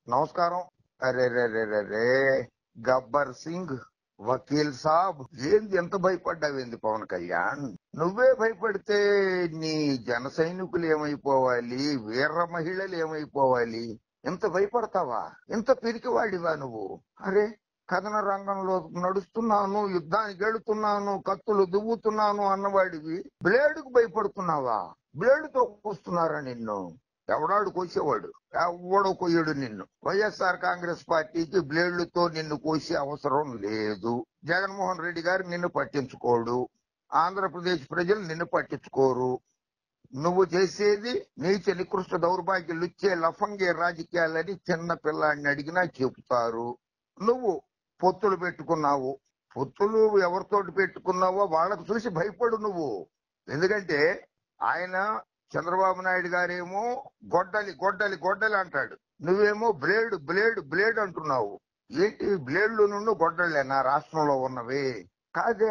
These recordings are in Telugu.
నమస్కారం. అరే రే రే రే రే గబ్బర్ సింగ్ వకీల్ సాబ్, ఏంది ఎంత భయపడ్డావేంది పవన్ కళ్యాణ్? నువ్వే భయపడితే నీ జన సైనికులు ఏమైపోవాలి, వీర మహిళలు ఏమైపోవాలి? ఇంత భయపడతావా? ఇంత పిరికివాడివా నువ్వు? అరే, కథన రంగంలో నడుస్తున్నాను, యుద్ధానికి వెళుతున్నాను, కత్తులు దువ్వుతున్నాను అన్నవాడివి బ్లేడుకు భయపడుతున్నావా? బ్లేడుతో కూస్తున్నారా నిన్ను? ఎవడాడు కోసేవాడు? ఎవడో కొయ్యడు నిన్ను. వైఎస్ఆర్ కాంగ్రెస్ పార్టీకి బ్లేడ్లతో నిన్ను కోసే అవసరం లేదు. జగన్మోహన్ రెడ్డి గారు నిన్ను పట్టించుకోడు. ఆంధ్రప్రదేశ్ ప్రజలు నిన్ను పట్టించుకోరు. నువ్వు చేసేది నీచ నికృష్ట దౌర్భాగ్యులుచ్చే లఫంగే రాజకీయాలని చిన్న పిల్లాడిని అడిగినా చెబుతారు. నువ్వు పొత్తులు పెట్టుకున్నావు. పొత్తులు ఎవరితోటి పెట్టుకున్నావో వాళ్ళకు చూసి భయపడు నువ్వు. ఎందుకంటే ఆయన చంద్రబాబు నాయుడు గారేమో గొడ్డలి గొడ్డలి గొడ్డలి అంటాడు, నువ్వేమో బ్లేడ్ బ్లేడ్ బ్లేడ్ అంటున్నావు. ఏంటి బ్లేడ్లు నుండి గొడ్డలేనా రాష్ట్రంలో ఉన్నవి? కాదే,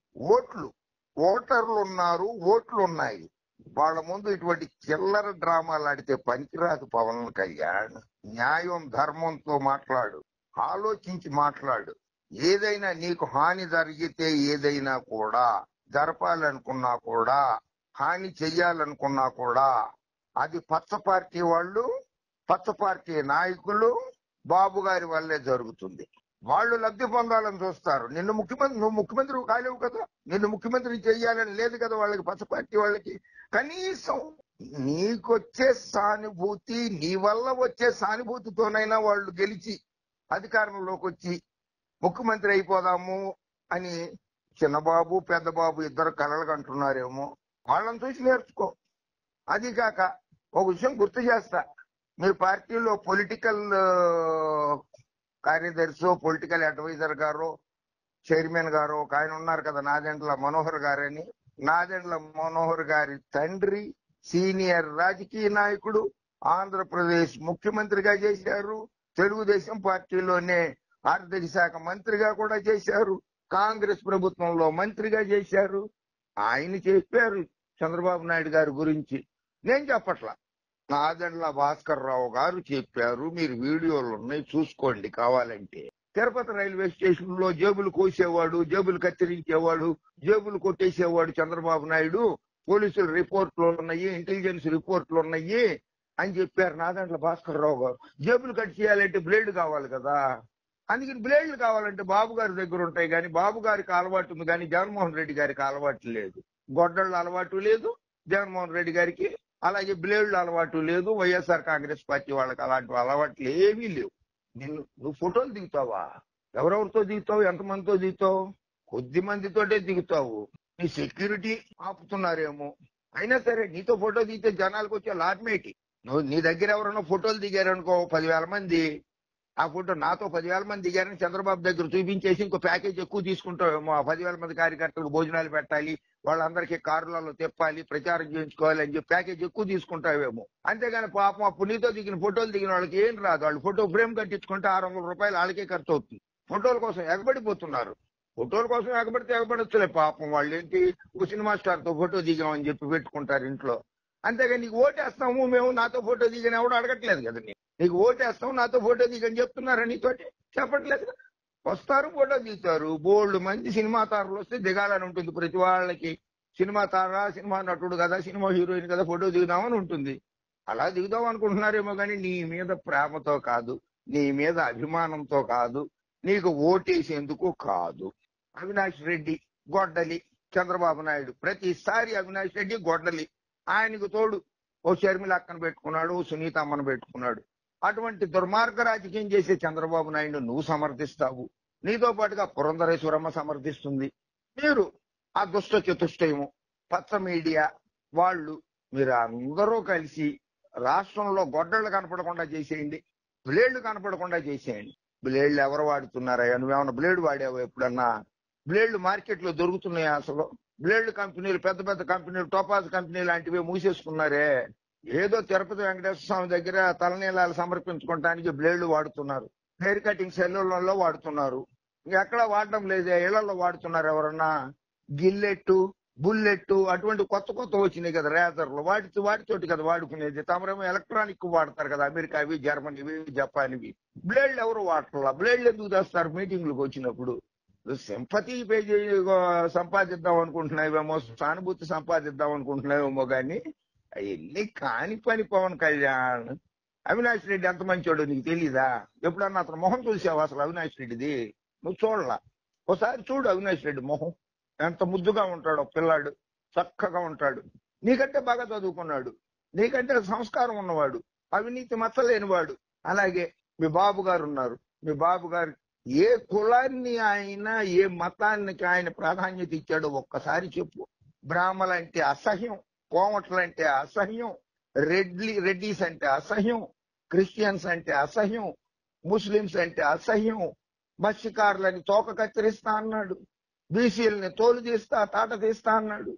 ఓటర్లు ఉన్నారు, ఓట్లు ఉన్నాయి. వాళ్ళ ముందు ఇటువంటి చిల్లర డ్రామాలు ఆడితే పనికిరాదు పవన్ కళ్యాణ్. న్యాయం ధర్మంతో మాట్లాడు, ఆలోచించి మాట్లాడు. ఏదైనా నీకు హాని జరిగితే ఏదైనా కూడా జరపాలనుకున్నా కూడా, హాని చెయ్యాలనుకున్నా కూడా అది పచ్చ పార్టీ వాళ్ళు, పచ్చ పార్టీ నాయకులు, బాబు గారి వల్లే జరుగుతుంది. వాళ్ళు లబ్ధి పొందాలని చూస్తారు. నువ్వు ముఖ్యమంత్రి కాలేవు కదా, నిన్ను ముఖ్యమంత్రి చెయ్యాలని లేదు కదా వాళ్ళకి, పచ్చ పార్టీ వాళ్ళకి. కనీసం నీకొచ్చే సానుభూతి, నీ వల్ల వచ్చే సానుభూతితోనైనా వాళ్ళు గెలిచి అధికారంలోకి వచ్చి ముఖ్యమంత్రి అయిపోదాము అని చిన్నబాబు పెద్దబాబు ఇద్దరు కలలు అంటున్నారేమో. వాళ్ళని చూసి నేర్చుకో. అది కాక ఒక విషయం గుర్తు చేస్తా, మీ పార్టీలో పొలిటికల్ కార్యదర్శి, పొలిటికల్ అడ్వైజర్ గారు, చైర్మన్ గారు ఒక ఆయన ఉన్నారు కదా, నాదెండ్ల మనోహర్ గారని. నాదెండ్ల మనోహర్ గారి తండ్రి సీనియర్ రాజకీయ నాయకుడు, ఆంధ్రప్రదేశ్ ముఖ్యమంత్రిగా చేశారు, తెలుగుదేశం పార్టీలోనే ఆర్థిక శాఖ మంత్రిగా కూడా చేశారు, కాంగ్రెస్ ప్రభుత్వంలో మంత్రిగా చేశారు. ఆయన చెప్పారు చంద్రబాబు నాయుడు గారి గురించి, నేను చెప్పట్లా. నాదెండ్ల భాస్కర్ రావు గారు చెప్పారు. మీరు వీడియోలు ఉన్నాయి, చూసుకోండి కావాలంటే. తిరుపతి రైల్వే స్టేషన్ లో జేబులు కోసేవాడు, జేబులు కత్తిరించేవాడు, జేబులు కొట్టేసేవాడు చంద్రబాబు నాయుడు, పోలీసుల రిపోర్ట్లు ఉన్నాయి, ఇంటెలిజెన్స్ రిపోర్ట్లు ఉన్నాయి అని చెప్పారు నాదెండ్ల భాస్కర్ రావు గారు. జేబులు కట్ చేయాలంటే బ్లేడ్ కావాలి కదా, అందుకని బ్లేడ్లు కావాలంటే బాబు గారి దగ్గర ఉంటాయి. కానీ బాబు గారికి అలవాటు ఉంది, కానీ జగన్మోహన్ రెడ్డి గారికి అలవాటు లేదు. గొడ్డళ్ళ అలవాటు లేదు జగన్మోహన్ రెడ్డి గారికి, అలాగే బ్లేడ్లు అలవాటు లేదు. వైఎస్ఆర్ కాంగ్రెస్ పార్టీ వాళ్ళకి అలాంటి అలవాట్లు ఏమీ లేవు. నువ్వు ఫోటోలు దిగుతావా? ఎవరెవరితో దిగుతావు? ఎంతమందితో దిగుతావు? కొద్ది మందితోటే దిగుతావు. నీ సెక్యూరిటీ ఆపుతున్నారేమో. అయినా సరే నీతో ఫోటో దిగితే జనాలకు వచ్చే లాభమేటి? నీ దగ్గర ఎవరైనా ఫోటోలు దిగారనుకో 10,000 మంది, ఆ ఫోటో నాతో 10,000 మంది దిగారని చంద్రబాబు దగ్గర చూపించేసి ఇంకో ప్యాకేజ్ ఎక్కువ తీసుకుంటావేమో. ఆ 10,000 మంది కార్యకర్తలకు భోజనాలు పెట్టాలి, వాళ్ళందరికీ కారులలో తిప్పాలి, ప్రచారం చేయించుకోవాలి అని చెప్పి ప్యాకేజ్ ఎక్కువ తీసుకుంటావేమో. అంతేగాని పాపం అప్పుడు నీతో దిగిన ఫోటోలు దిగిన వాళ్ళకి ఏం రాదు. వాళ్ళు ఫోటో ఫ్రేమ్ కట్టించుకుంటే 600 రూపాయలు వాళ్ళకే ఖర్చు అవుతుంది. ఫోటోల కోసం ఎగబడిపోతున్నారు. ఫోటోల కోసం ఎగబడితే ఎగబడొచ్చులే, పాపం వాళ్ళు ఏంటి ఒక సినిమా స్టార్ తో ఫోటో దిగామని చెప్పి పెట్టుకుంటారు ఇంట్లో. అంతేగాని నీకు ఓటేస్తాము మేము, నాతో ఫోటో దిగని ఎవడు అడగట్లేదు కదా. నీకు ఓటేస్తాము, నాతో ఫోటో దిగని చెప్తున్నారా? నీతోటి చెప్పట్లేదు. వస్తారు, ఫోటో దిగుతారు. బోల్డ్ మంది సినిమా తారలు వస్తే దిగాలని ఉంటుంది ప్రతి వాళ్ళకి. సినిమా తార, సినిమా నటుడు కదా, సినిమా హీరోయిన్ కదా, ఫోటో దిగుదామని ఉంటుంది. అలా దిగుదాం అనుకుంటున్నారేమో కానీ నీ మీద ప్రేమతో కాదు, నీ మీద అభిమానంతో కాదు, నీకు ఓటేసేందుకు కాదు. అవినాష్ రెడ్డి గొడ్డలి, చంద్రబాబు నాయుడు ప్రతిసారి అవినాష్ రెడ్డి గొడ్డలి. ఆయనకు తోడు ఓ షర్మిల అక్కను పెట్టుకున్నాడు, ఓ సునీత అమ్మను పెట్టుకున్నాడు. అటువంటి దుర్మార్గ రాజకీయం చేసే చంద్రబాబు నాయుడు నువ్వు సమర్థిస్తావు. నీతో పాటుగా పురంధరేశ్వరమ్మ సమర్థిస్తుంది. మీరు ఆ దుష్ట చతుష్టయము పచ్చ మీడియా వాళ్ళు, మీరు అందరూ కలిసి రాష్ట్రంలో గొడ్డళ్ళు కనపడకుండా చేసేయండి, బ్లేడ్లు కనపడకుండా చేసేయండి. బ్లేడ్లు ఎవరు వాడుతున్నారా? నువ్వేమన్నా బ్లేడ్ వాడావా ఎప్పుడన్నా? బ్లేడ్లు మార్కెట్ లో దొరుకుతున్నాయా అసలు? బ్లేడ్ కంపెనీలు, పెద్ద పెద్ద కంపెనీలు, టోపాజ్ కంపెనీ లాంటివి మూసేసుకున్నారే. ఏదో తిరుపతి వెంకటేశ్వర స్వామి దగ్గర తలనీలాలు సమర్పించుకోవడానికి బ్లేడ్లు వాడుతున్నారు, హెయిర్ కటింగ్ సెలూన్లలో వాడుతున్నారు. ఎక్కడా వాడటం లేదే, ఇళ్లలో వాడుతున్నారు. ఎవరన్నా గిల్లెట్టు, బుల్లెట్ అటువంటి కొత్త కొత్త వచ్చినాయి కదా రేజర్లు, వాటితోటి కదా వాడుకునేది. తమరేమో ఎలక్ట్రానిక్ వాడతారు కదా, అమెరికావి, జర్మనీవి, జపాన్వి. బ్లేడ్లు ఎవరు వాడట్లా. బ్లేడ్లు ఎందుకు తెస్తారు మీటింగ్లకు వచ్చినప్పుడు? సింపతి సంపాదిద్దాం అనుకుంటున్నావేమో, సానుభూతి సంపాదిద్దాం అనుకుంటున్నావేమో గాని అవన్నీ కాని పని. పవన్ కళ్యాణ్, అవినాష్ రెడ్డి ఎంత మంచోడో నీకు తెలీదా? ఎప్పుడన్నా అతను మొహం చూసావు అసలు అవినాష్ రెడ్డిది? నువ్వు చూడలా. ఒకసారి చూడు అవినాష్ రెడ్డి మొహం, ఎంత ముద్దుగా ఉంటాడో పిల్లాడు, చక్కగా ఉంటాడు. నీకంటే బాగా చదువుకున్నాడు, నీకంటే సంస్కారం ఉన్నవాడు, అవినీతి మచ్చలేనివాడు. అలాగే మీ బాబు గారు ఉన్నారు. మీ బాబు గారు ఏ కులాన్ని ఆయన, ఏ మతానికి ఆయన ప్రాధాన్యత ఇచ్చాడో ఒక్కసారి చెప్పు. బ్రాహ్మలంటే అసహ్యం, కోమట్లంటే అసహ్యం, రెడ్డిస్ అంటే అసహ్యం, క్రిస్టియన్స్ అంటే అసహ్యం, ముస్లింస్ అంటే అసహ్యం, మత్స్యకారులని తోక కత్తిరిస్తా అన్నాడు, బీసీలని తోలు తీస్తా తాట తీస్తా అన్నాడు.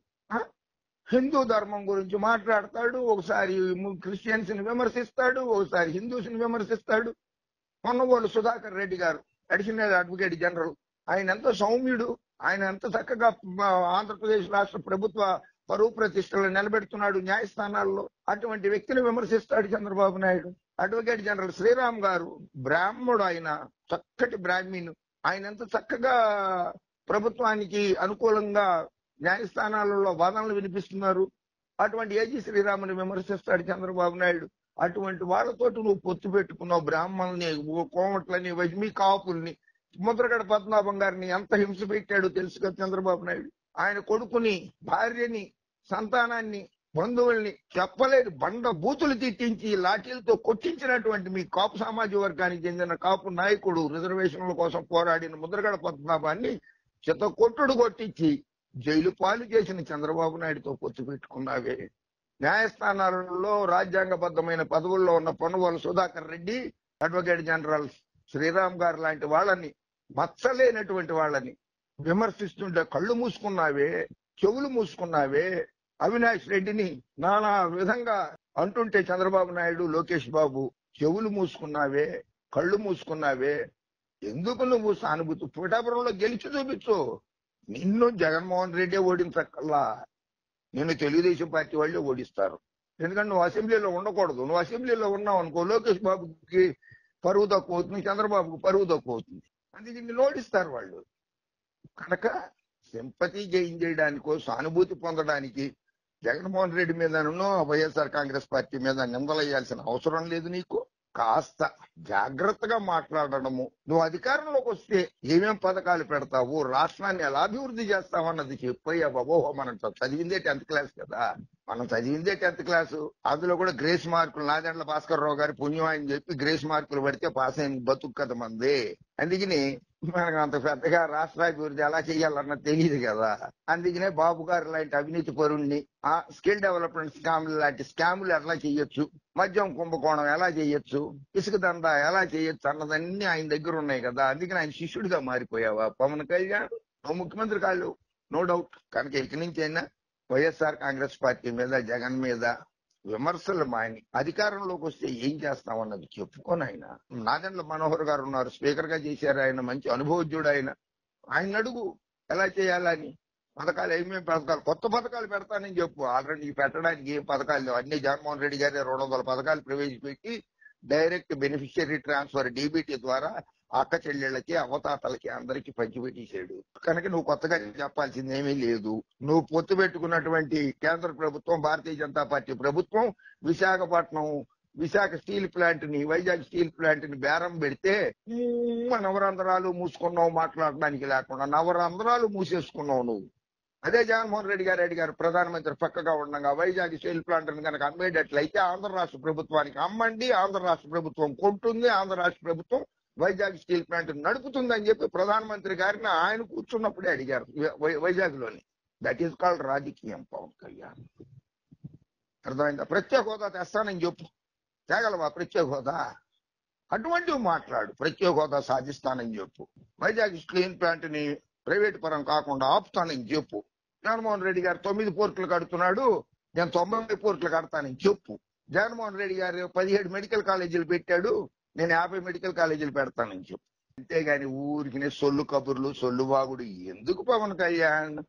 హిందూ ధర్మం గురించి మాట్లాడతాడు, ఒకసారి క్రిస్టియన్స్ ని విమర్శిస్తాడు, ఒకసారి హిందూస్ ని విమర్శిస్తాడు. పొన్నగోలు సుధాకర్ రెడ్డి గారు, అడిషనల్ అడ్వకేట్ జనరల్, ఆయన ఎంత సౌమ్యుడు, ఆయన ఎంత చక్కగా ఆంధ్రప్రదేశ్ రాష్ట్ర ప్రభుత్వ పరువు ప్రతిష్టలు నిలబెడుతున్నాడు న్యాయస్థానాల్లో. అటువంటి వ్యక్తిని విమర్శిస్తాడు చంద్రబాబు నాయుడు. అడ్వకేట్ జనరల్ శ్రీరామ్ గారు బ్రాహ్మడు, ఆయన చక్కటి బ్రాహ్మీణు, ఆయన ఎంత చక్కగా ప్రభుత్వానికి అనుకూలంగా న్యాయస్థానాలలో వాదనలు వినిపిస్తున్నారు. అటువంటి ఏజీ శ్రీరాముని విమర్శిస్తాడు చంద్రబాబు నాయుడు. అటువంటి వాళ్ళతోటి నువ్వు పొత్తు పెట్టుకున్నావు. బ్రాహ్మణుల్ని, కోమట్లని, వజ్మి కాపుల్ని, ముద్రగడ పద్మనాభం గారిని ఎంత హింస పెట్టాడో తెలుసు కదా చంద్రబాబు నాయుడు. ఆయన కొడుకుని, భార్యని, సంతానాన్ని, బంధువుల్ని చెప్పలేదు బండ బూతులు తిట్టించి లాఠీలతో కొట్టించినటువంటి మీ కాపు సామాజిక వర్గానికి చెందిన కాపు నాయకుడు, రిజర్వేషన్ల కోసం పోరాడిన ముద్రగడ పద్మనాభాన్ని చితకొట్టుడు కొట్టించి జైలు పాలు చేసిన చంద్రబాబు నాయుడుతో పొత్తు పెట్టుకున్నావే. న్యాయస్థానాలలో రాజ్యాంగబద్ధమైన పదవుల్లో ఉన్న పొన్నగోలు సుధాకర్ రెడ్డి, అడ్వకేట్ జనరల్ శ్రీరామ్ గారు లాంటి వాళ్ళని, మచ్చలేనటువంటి వాళ్ళని విమర్శిస్తుంటే కళ్ళు మూసుకున్నావే, చెవులు మూసుకున్నావే. అవినాష్ రెడ్డిని నానా విధంగా అంటుంటే చంద్రబాబు నాయుడు, లోకేష్ బాబు చెవులు మూసుకున్నావే, కళ్ళు మూసుకున్నావే. ఎందుకు నువ్వు సానుభూతి? పిఠాపురంలో గెలిచి చూపించు. నిన్ను జగన్మోహన్ రెడ్డి ఓడించక్కల్లా, నిన్ను తెలుగుదేశం పార్టీ వాళ్ళే ఓడిస్తారు. ఎందుకంటే నువ్వు అసెంబ్లీలో ఉండకూడదు. నువ్వు అసెంబ్లీలో ఉన్నావు అనుకో, లోకేష్ బాబుకి పరువు తక్కువ అవుతుంది, చంద్రబాబుకు పరువు తక్కువ అవుతుంది. అందుకే నిన్ను ఓడిస్తారు వాళ్ళు. కనుక సింపతి గెయిన్ చేయడానికో, సానుభూతి పొందడానికి జగన్మోహన్ రెడ్డి మీదనో వైఎస్ఆర్ కాంగ్రెస్ పార్టీ మీద నిందలేయాల్సిన అవసరం లేదు నీకు. కాస్త జాగ్రత్తగా మాట్లాడడము. నువ్వు అధికారంలోకి వస్తే ఏమేం పథకాలు పెడతావు, రాష్ట్రాన్ని ఎలా అభివృద్ధి చేస్తావన్నది చెప్పయ్యా బాబో. మనం చదివిందే 10th క్లాస్ కదా, మనం చదివిందే 10th క్లాసు. అందులో కూడా గ్రేస్ మార్కులు, నాదెండ్ల భాస్కర్ రావు గారి పుణ్యం అని చెప్పి గ్రేస్ మార్కులు పడితే పాస్ అయిన బతుకు కదా మంది. అందుకని మనకు అంత పెద్దగా రాష్ట్రాభివృద్ధి ఎలా చేయాలన్నది తెలియదు కదా. అందుకనే బాబు గారు లాంటి అవినీతి పరుణ్ణి, స్కిల్ డెవలప్మెంట్ స్కామ్లు లాంటి స్కాములు ఎలా చేయొచ్చు, మద్యం కుంభకోణం ఎలా చేయొచ్చు, ఇసుక దందా ఎలా చేయొచ్చు అన్నదన్నీ ఆయన దగ్గర ఉన్నాయి కదా. అందుకని ఆయన శిష్యుడిగా మారిపోయావా పవన్ కళ్యాణ్? నువ్వు ముఖ్యమంత్రి కాళ్ళు, నో డౌట్. కనుక ఇక్కడి నుంచి అయినా వైఎస్ఆర్ కాంగ్రెస్ పార్టీ మీద, జగన్ మీద విమర్శలు మాని అధికారంలోకి వస్తే ఏం చేస్తామన్నది చెప్పుకొని ఆయన. నాదెండ్ల మనోహర్ గారు ఉన్నారు, స్పీకర్ గా చేశారు ఆయన, మంచి అనుభవజ్ఞుడు ఆయన. ఆయన అడుగు ఎలా చేయాలని. పథకాలు ఏమేమి పథకాలు, కొత్త పథకాలు పెడతానని చెప్పు. ఆల్రెడీ పెట్టడానికి ఏం పథకాలు లేవు. అన్ని జగన్మోహన్ రెడ్డి గారి 200 పథకాలు ప్రవేశపెట్టి డైరెక్ట్ బెనిఫిషియరీ ట్రాన్స్ఫర్ డీబీటీ ద్వారా అక్క చెల్లెళ్ళకి, అవతాతలకి అందరికి పంచిపెట్టేశాడు. కనుక నువ్వు కొత్తగా చెప్పాల్సింది ఏమీ లేదు. నువ్వు పొత్తు పెట్టుకున్నటువంటి కేంద్ర ప్రభుత్వం, భారతీయ జనతా పార్టీ ప్రభుత్వం విశాఖ స్టీల్ ప్లాంట్ ని, వైజాగ్ స్టీల్ ప్లాంట్ ని బేరం పెడితే నవరంధ్రాలు మూసుకున్నావు, మాట్లాడడానికి లేకుండా నవరంధ్రాలు మూసేసుకున్నావు నువ్వు. అదే జగన్మోహన్ రెడ్డి గారు అడిగారు, ప్రధానమంత్రి పక్కగా ఉండగా వైజాగ్ స్టీల్ ప్లాంట్ ని కనుక అమ్మేటట్లయితే ఆంధ్ర రాష్ట్ర ప్రభుత్వానికి అమ్మండి, ఆంధ్ర రాష్ట్ర ప్రభుత్వం కొంటుంది, ఆంధ్ర రాష్ట్ర ప్రభుత్వం వైజాగ్ స్టీల్ ప్లాంట్ నడుపుతుందని చెప్పి ప్రధానమంత్రి గారిని ఆయన కూర్చున్నప్పుడే అడిగారు వైజాగ్ లోని. దట్ ఈస్ కాల్డ్ రాజకీయం పవన్ కళ్యాణ్. అర్థమైందా? ప్రత్యేక హోదా తెస్తానని చెప్పు. తేగలవా ప్రత్యేక హోదా? అటువంటివి మాట్లాడు. ప్రత్యేక హోదా సాధిస్తానని చెప్పు. వైజాగ్ స్టీల్ ప్లాంట్ ని ప్రైవేట్ పరం కాకుండా ఆపుతానని చెప్పు. జగన్మోహన్ రెడ్డి గారు 9 పోర్టులు కడుతున్నాడు, నేను 90 పోర్టులు కడతానని చెప్పు. జగన్మోహన్ రెడ్డి గారు 17 మెడికల్ కాలేజీలు పెట్టాడు, నేను 50 మెడికల్ కాలేజీలు పెడతానని చెప్పు. అంతేగాని ఊరికి సొల్లు కబుర్లు, సొల్లు వాగుడు ఎందుకు పవన్ కళ్యాణ్?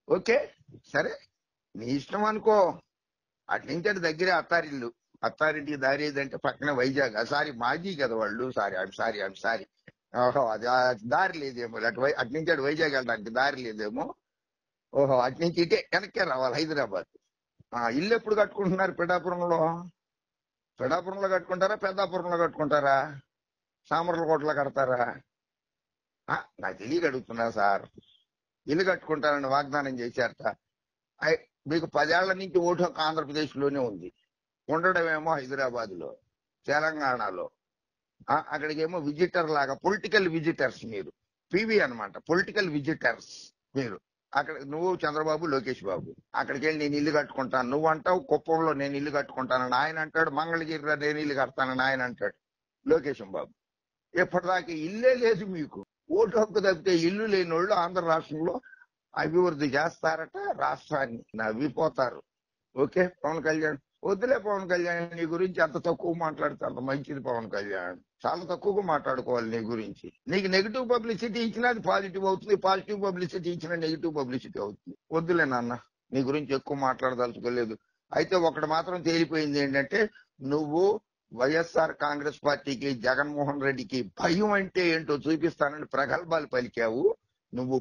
ఓకే, సరే నీ ఇష్టం అనుకో. అటు నుంచి అటు దగ్గరే అత్తారిల్లు. అత్తారింటికి దారి ఏదంటే పక్కన వైజాగ్. సారీ, మాజీ కదా వాళ్ళు. I'm sorry. ఓహో, అది ఆ దారి లేదేమో. అటు నుంచి అటు వైజాగ్ వెళ్ళడానికి దారి లేదేమో. ఓహో, అటు నుంచి ఇటే వెనక్కే రావాలి హైదరాబాద్. ఇల్లు ఎప్పుడు కట్టుకుంటున్నారు పిఠాపురంలో? పిఠాపురంలో కట్టుకుంటారా, పెద్దాపురంలో కట్టుకుంటారా, సామర్లకోటలో కడతారా? నాకు తెలియక అడుగుతున్నా సార్. ఇల్లు కట్టుకుంటారని వాగ్దానం చేశారట. మీకు 10 ఏళ్ల నుంచి ఓటు హక్కు ఆంధ్రప్రదేశ్ లోనే ఉంది. ఉండడమేమో హైదరాబాద్ లో, తెలంగాణలో. అక్కడికేమో విజిటర్ లాగా, పొలిటికల్ విజిటర్స్ మీరు. పివి అన్నమాట, పొలిటికల్ విజిటర్స్ మీరు. అక్కడ నువ్వు చంద్రబాబు, లోకేష్ బాబు అక్కడికి వెళ్ళి నేను ఇల్లు కట్టుకుంటాను నువ్వు అంటావు. కుప్పంలో నేను ఇల్లు కట్టుకుంటానని ఆయన అంటాడు. మంగళగిరిలో నేను ఇల్లు కడతానని ఆయన అంటాడు లోకేశం బాబు. ఇప్పటిదాకా ఇల్లే లేదు మీకు. ఓటు హక్కు తప్పితే ఇల్లు లేని వాళ్ళు ఆంధ్ర రాష్ట్రంలో అభివృద్ధి చేస్తారట, రాష్ట్రాన్ని నవ్విపోతారు. ఓకే పవన్ కళ్యాణ్, వద్దులే పవన్ కళ్యాణ్, నీ గురించి అంత తక్కువ మాట్లాడితే అంత మంచిది. పవన్ కళ్యాణ్ చాలా తక్కువగా మాట్లాడుకోవాలి నీ గురించి. నీకు నెగిటివ్ పబ్లిసిటీ ఇచ్చినా అది పాజిటివ్ అవుతుంది, పాజిటివ్ పబ్లిసిటీ ఇచ్చినా నెగిటివ్ పబ్లిసిటీ అవుతుంది. వద్దులే నాన్న, నీ గురించి ఎక్కువ మాట్లాడదలుచుకోలేదు. అయితే ఒకటి మాత్రం తేలిపోయింది ఏంటంటే, నువ్వు వైఎస్ఆర్ కాంగ్రెస్ పార్టీకి, జగన్మోహన్ రెడ్డికి భయం అంటే ఏంటో చూపిస్తానని ప్రగల్భాలు పలికావు. నువ్వు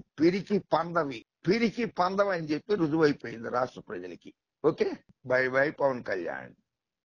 పిరికి పందవి అని చెప్పి రుజువైపోయింది రాష్ట్ర ప్రజలకి. Okay, bye bye Pawan Kalyan.